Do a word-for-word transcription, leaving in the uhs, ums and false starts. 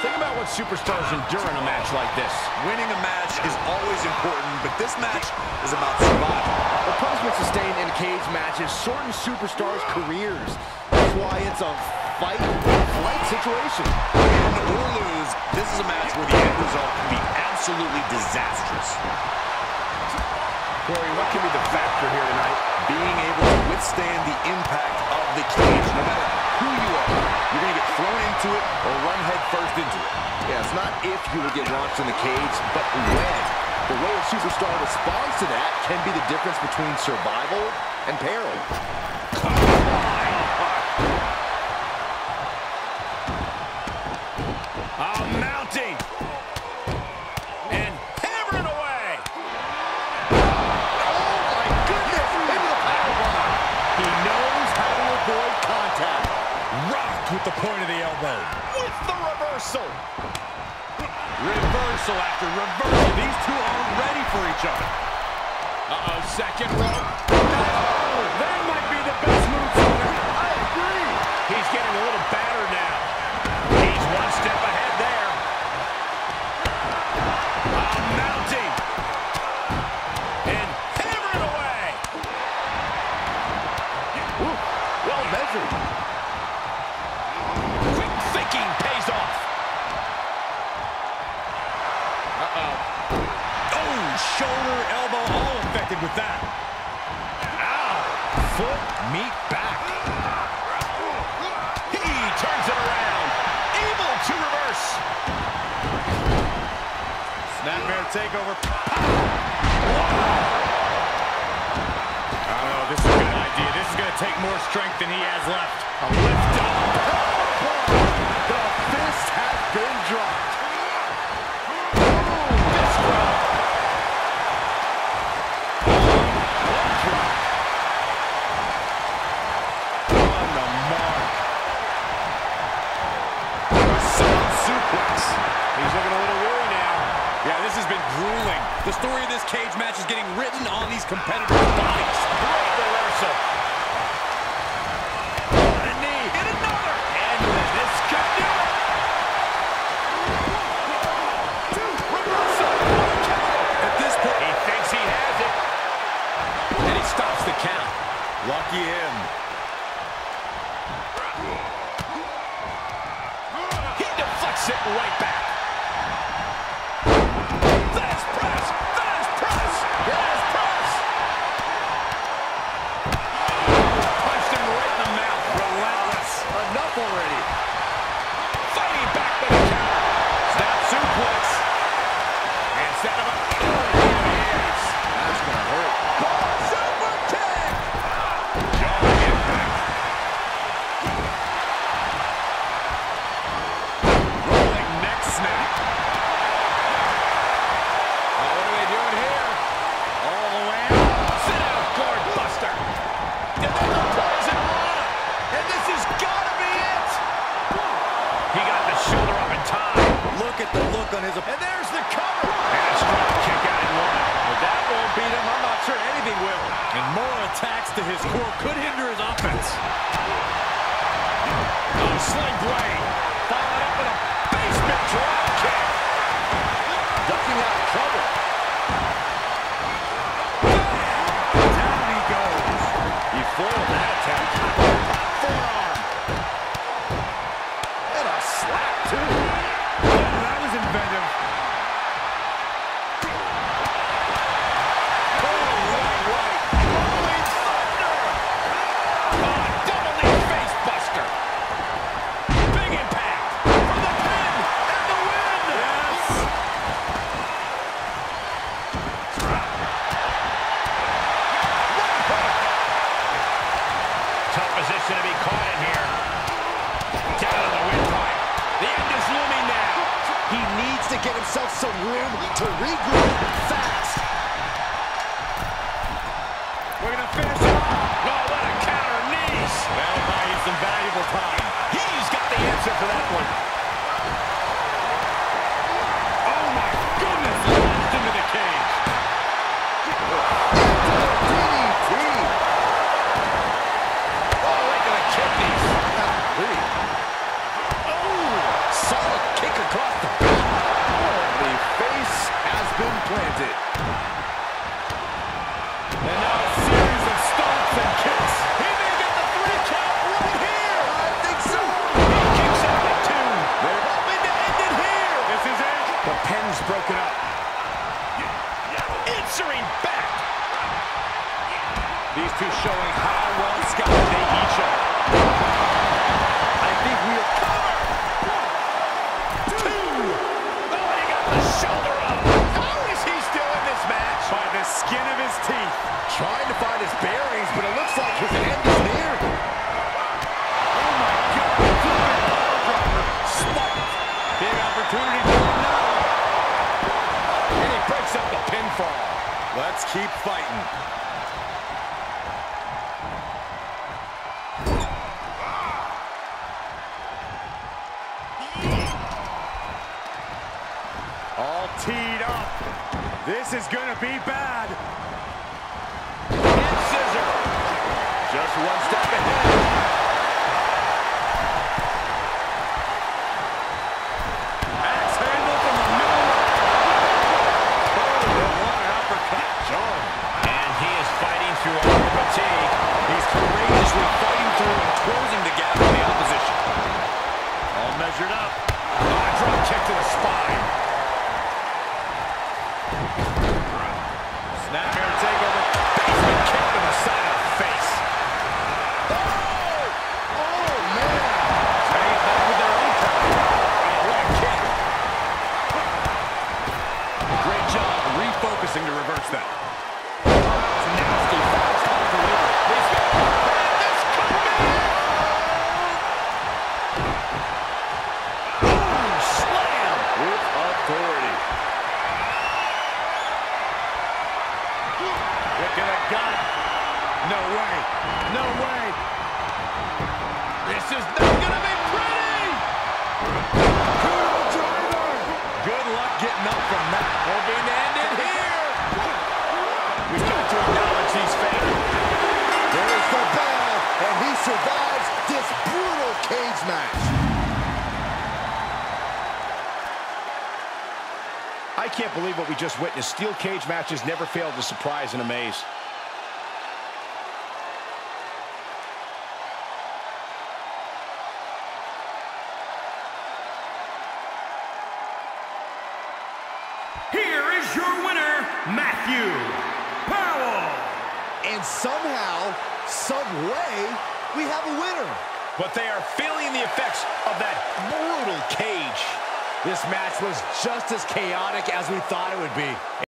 Think about what superstars endure in a match like this. Winning a match is always important, but this match is about survival. The punishment sustained in cage matches shorten superstars' careers. That's why it's a fight or flight situation. Win or lose, this is a match where the end result can be absolutely disastrous. Corey, what can be the factor here tonight? Being able to withstand the impact of the cage. No matter who you are, you're going to get thrown into it or run head first into it. Yeah, it's not if you will get launched in the cage, but when. The way a superstar responds to that can be the difference between survival and peril. Oh, mounting. And hammering away. Oh, my goodness! Into the powerbomb. He knows how to avoid contact. Rocked with the point of the elbow. With the reversal. Reversal after reversal. These two aren't ready for each other. Uh-oh, second rope. Oh, that might be the best move for him. I agree. He's getting a little battered now. He's one step ahead there. Uh, mounting. And hammering away. Ooh, well measured. Quick thinking pays off. Uh-oh. Oh, shoulder, elbow, all affected with that. Ow. Foot, meet back. He turns it around. Able to reverse. Snapmare takeover. I don't know, this is a good idea. This is going to take more strength than he has left. A lift up. The fist has been dropped. The story of this cage match is getting written on these competitors' bodies. Great reversal. A knee. Hit another. And this could do it. Two. Reversal. At this point, he thinks he has it. And he stops the count. Lucky him. He deflects it right back. Already. Fighting back with a counter. Snap suplex. And set him up. Oh, yes. That's going to hurt. Oh, super kick. Jarring impact. Rolling neck snap. Oh, what are they doing here? All the way out. Sit out, guard buster. And then the poison rana. And this has got to be it. He got the shoulder up in time. Look at the look on his... And there's the cover. And a strong kick out in one. If that won't beat him, I'm not sure anything will. And more attacks to his core could hinder his offense. Oh, sling blade. Followed up with a basement drop kick. Ducking out of trouble. Down he goes. He foiled that attack. Forearm. And a slap, too. Oh, that was inventive. Oh, right, right. Rolling thunder. Oh, double knee face buster. Big impact. For the pin and the win. Yes. Tough position to be caught in here. Down on the windpipe. The end is looming now. He needs to get himself some room to regroup fast. We're going to finish it. Oh, what a counter. Knees. That'll buy you some valuable time. He's got the answer for that one. Oh, my goodness. Launched into the cage. D D T. Oh, right to the kidneys. Pretty. Oh, solid kick across. opportunity for him now. And he breaks up the pinfall. Let's keep fighting. All teed up. This is going to be bad. And scissor. Just one step ahead. Axe handle from the middle. Oh, what an uppercut. John. And he is fighting through all the fatigue. He's courageously fighting through and closing the gap on the opposition. All measured up. Oh, drop kick to the spine. Snapmare takeover. Basement kick to the side of the face. Oh! Oh, man. Bring it back with their own power. Oh, what a kick. Great job refocusing to reverse that. It's nasty. Fast delivery. He's got this coming. Boom! Slam with authority. Look at that gun. No way. No way. This is not going to be pretty. Kudo driver. Good luck getting up from that. Hoping to end it here. We've got to acknowledge these fans. There's the bell, and he survives this brutal cage match. I can't believe what we just witnessed. Steel cage matches never fail to surprise and amaze. Here is your winner, Matthew Powell. And somehow, some way, we have a winner. But they are feeling the effects of that brutal cage. This match was just as chaotic as we thought it would be.